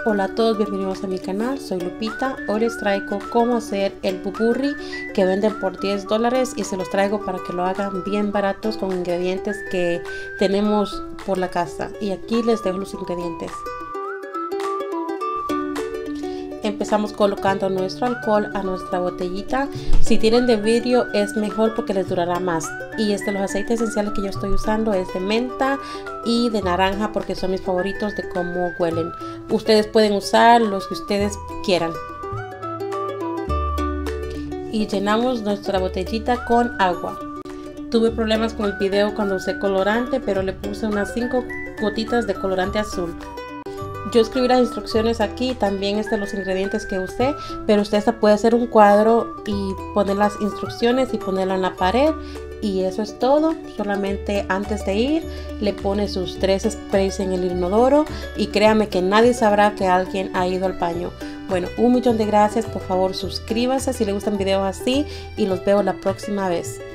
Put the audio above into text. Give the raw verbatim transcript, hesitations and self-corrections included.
Hola a todos, bienvenidos a mi canal, soy Lupita. Hoy les traigo cómo hacer el pupurri que venden por diez dólares y se los traigo para que lo hagan bien baratos con ingredientes que tenemos por la casa. Y aquí les dejo los ingredientes. Empezamos colocando nuestro alcohol a nuestra botellita. Si tienen de vidrio es mejor porque les durará más. Y este, los aceites esenciales que yo estoy usando es de menta y de naranja porque son mis favoritos de cómo huelen. Ustedes pueden usar los que ustedes quieran. Y llenamos nuestra botellita con agua. Tuve problemas con el video cuando usé colorante, pero le puse unas cinco gotitas de colorante azul. Yo escribí las instrucciones aquí, también este, los ingredientes que usé, pero usted puede hacer un cuadro y poner las instrucciones y ponerlo en la pared. Y eso es todo. Solamente antes de ir le pone sus tres sprays en el inodoro y créame que nadie sabrá que alguien ha ido al baño. Bueno, un millón de gracias. Por favor suscríbase si le gustan videos así y los veo la próxima vez.